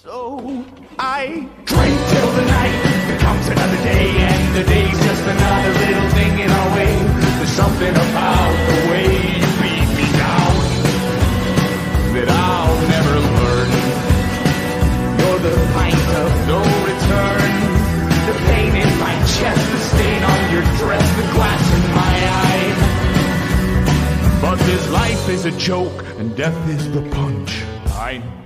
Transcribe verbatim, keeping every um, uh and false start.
So I drink till the night becomes another day, and the day's just another little thing in our way. There's something about the way you beat me down that I'll never learn. You're the pint of no return, the pain in my chest, the stain on your dress, the glass in my eye. But this life is a joke and death is the punch. I